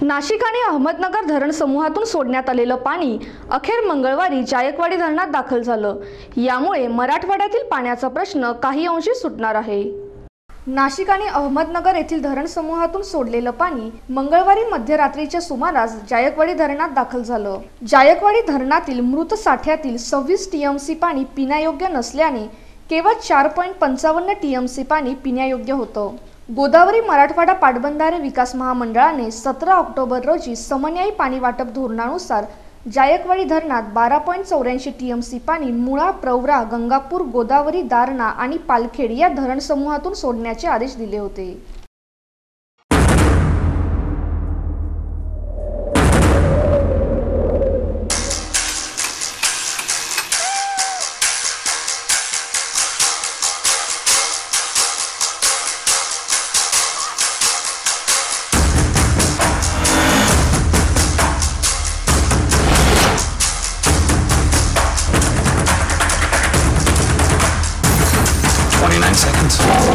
नाशिक आणि अहमदनगर धरण समूहातून सोडण्यात आलेलं पाणी अखेर मंगळवारी जायकवाडी धरणात दाखल झालं। यामुळे मराठवाड्यातील पाण्याचा प्रश्न काही अंशी सुटणार आहे। नाशिक आणि अहमदनगर येथील धरण समूहातून सोडलेलं पाणी मंगळवारी मध्यरात्रीच्या सुमारास जायकवाडी धरणात दाखल झालं। जायकवाडी धरणातील मृत साठ्यातील 26 टीएमसी पाणी पिण्यायोग्य नसल्याने केवळ 4.55 टीएमसी पाणी पिण्यायोग्य होतं। गोदावरी मराठवाडा पाटबंधारे विकास महामंडळाने 17 ऑक्टोबर रोजी समन्यायी पाणी वाटप धोरणानुसार जायकवाडी धरणात 12.84 टीएमसी पाणी मुळा, प्रवरा, गंगापूर, गोदावरी, दारणा आणि पालखेड या धरण समूहातून सोडण्याचे आदेश दिले होते। Seconds.